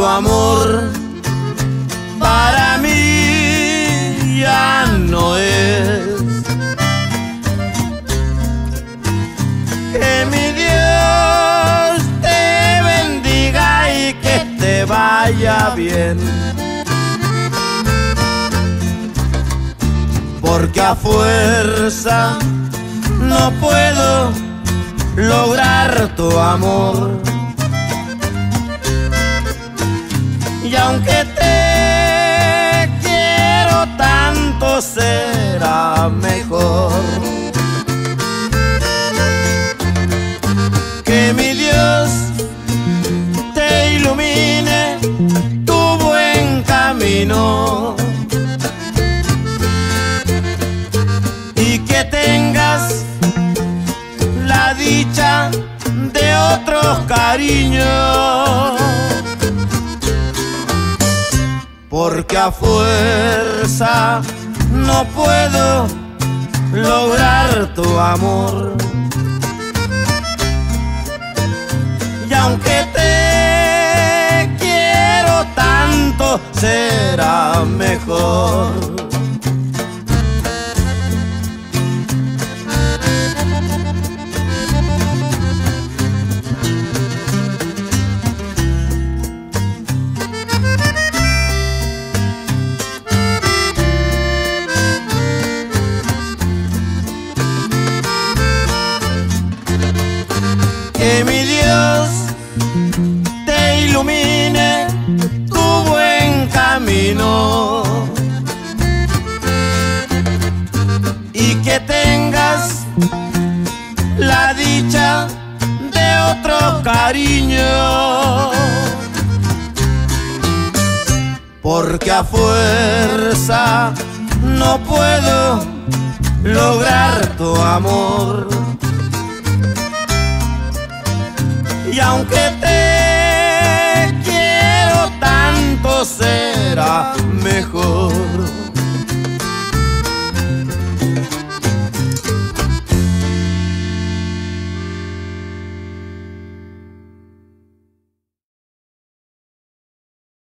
tu amor para mí ya no es. Que mi Dios te bendiga y que te vaya bien, porque a fuerza no puedo lograr tu amor. Y aunque te quiero tanto, será mejor que mi Dios te ilumine tu buen camino y que tengas la dicha de otros cariños, porque a fuerza no puedo lograr tu amor. Y aunque te quiero tanto, será mejor que mi Dios te ilumine tu buen camino y que tengas la dicha de otro cariño, porque a fuerza no puedo lograr tu amor. Y aunque te quiero tanto, será mejor